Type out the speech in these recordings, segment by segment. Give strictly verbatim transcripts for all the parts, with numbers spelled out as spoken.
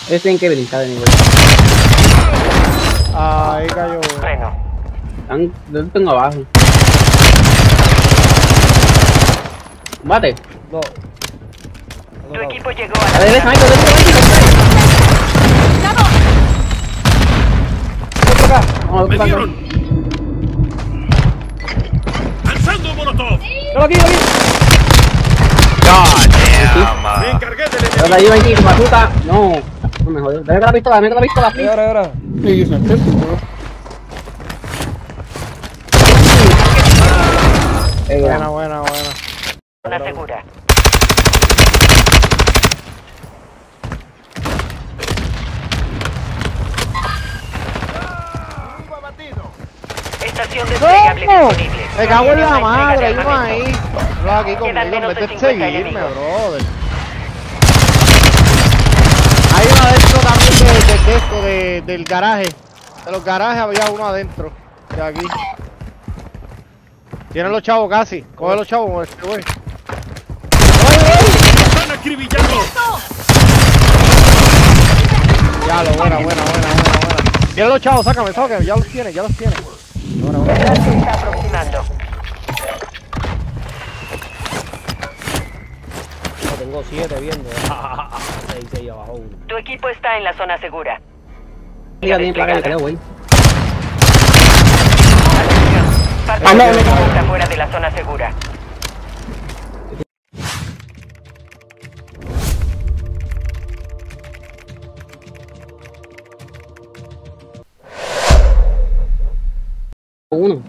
Ellos tienen que brincar de nivel. Ahí cayó. Freno. Están, yo lo tengo abajo. Bate. No. Tu equipo llegó a A ver, déjame, déjame, Otro acá. ¡Me dieron! ¡Lanzando molotov! ¡No, aquí, aquí! God damn. ¡Me uh, encargué del Yo enemigo! la llevo aquí, como puta. No. No me jodió. Dame con la pistola, dame con la pistola, Ahora, please. ahora, ahora. Sí, es un pistol, bro. Eh, Buena, buena, buena. zona segura. Estación desplegable ¿Cómo? disponible. Me cago en la Entrega madre, de hay uno armamento. ahí. No, aquí conmigo, Quedan en menos vez de de cincuenta seguirme, enemigos. brother. Hay uno adentro también de, de, de esto, de, del garaje. De los garajes había uno adentro. De aquí. Tienen los chavos casi. Coge los chavos, este güey. ¡Están acribillando! Ya lo, buena, buena, buena, buena, buena. Tienen los chavos, sácame, sácame, ya los tiene, ya los tiene. Buena, buena. El gas se está aproximando. No, tengo siete viendo. seis, seis abajo uno. Tu equipo está en la zona segura. Liga tiene placa de creo, güey. Atención. Parte Ah, no, de no, tu no. equipo está fuera de la zona segura. Uno.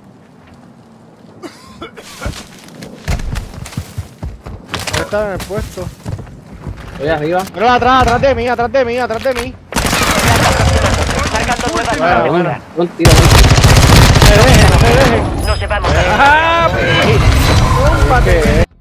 Ahí está en el puesto. Estoy arriba. Pero atrás, atrás de mí, atrás de mí, atrás de mí. Marcando nueva Bueno, zona Bueno, segura. un tiro. No se dejen, no se dejen. Nos llevamos a ¡Ah! ¡Cómpate!